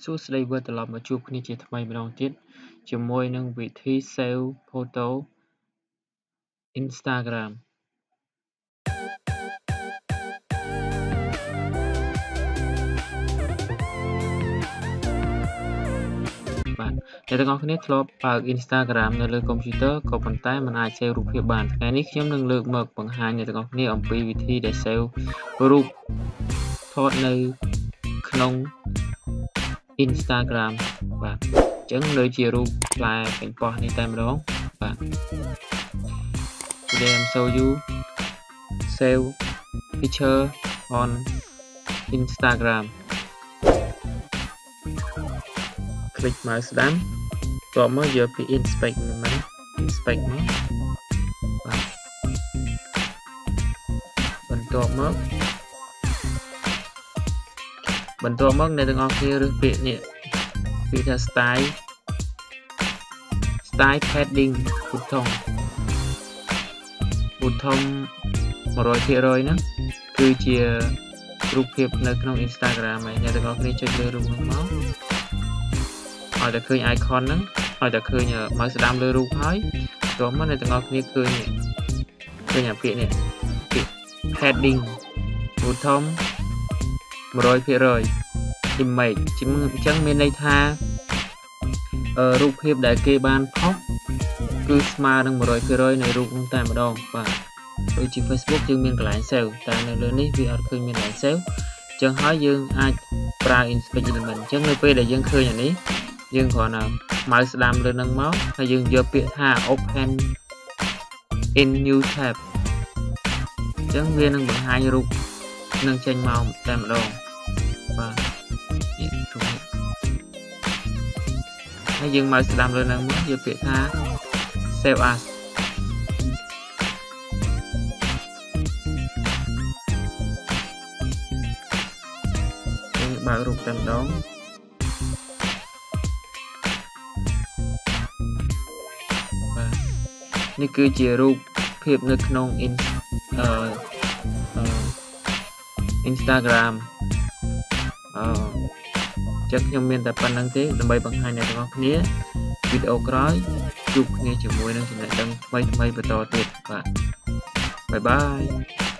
សួស្តីវិលត្រឡប់មកជួបគ្នាជាថ្មីម្ដងទៀតជាមួយនឹងវិធី save photo Instagram បាទអ្នកទាំងអស់គ្នាធ្លាប់បើក Instagram នៅលើកុំព្យូទ័រក៏ប៉ុន្តែមិនអាច save រូបភាពបានថ្ងៃនេះខ្ញុំនឹងលើកមកបង្ហាញអ្នកទាំងអស់គ្នាអំពីវិធីដែល save រូបថតនៅក្នុង Instagram បាទអញ្ចឹងដូចជារូបផ្លែពេញប៉ោះនេះតែម្ដងបាទ Today I'm show you save picture on Instagram คลิก mouse ស្ដាំតបមកយកពី inspect មកបាទបន្ទាប់មកអ្នកទាំងអស់គ្នារើសពាក្យនេះពាក្យថា style padding ប៊ូតុង 100% ហ្នឹងគឺជារូបភាពនៅក្នុង Instagram ហើយអ្នកទាំងអស់គ្នាចុចលើរូបនោះមកឲ្យតែឃើញ icon ហ្នឹងឲ្យតែឃើញមកស្ដាំលើរូបហើយតោះមកអ្នកទាំងអស់គ្នាឃើញអាពាក្យនេះពាក្យ padding ប៊ូតុង 100% image អញ្ចឹងមានន័យថារូបភាពដែលគេបានផុសគឺស្មើនឹង 100% នៃរូបនោះតែម្ដងបាទដូចជា Facebook យើងមានកន្លែង save តែនៅលើនេះវាអត់ឃើញមានកន្លែង save អញ្ចឹងហើយយើងអាចប្រើ inspect element អញ្ចឹងនៅពេលដែលយើងឃើញអានេះយើងគ្រាន់តែ mouse ស្ដាំលើនឹងមកហើយយើងយកពាក្យថា open in new tab អញ្ចឹងវានឹងបង្ហាញរូបនឹងចេញមកតែម្ដងបាទហើយយើងមកស្ដាំលើនឹងមកយកពាក្យថា save as យើងបើករូបតែម្ដងបាទនេះគឺជារូបភាពនៅក្នុងInstagram ចឹងខ្ញុំមានតែប៉ុណ្្នឹងទេដើម្បីបង្ហាញអ្នកទាំងអស់គ្នាវីដេអូក្រោយជួបគ្នាជាមួយនឹងចំណេះដឹងថ្មីៗបន្តទៀតបាទបាយបាយ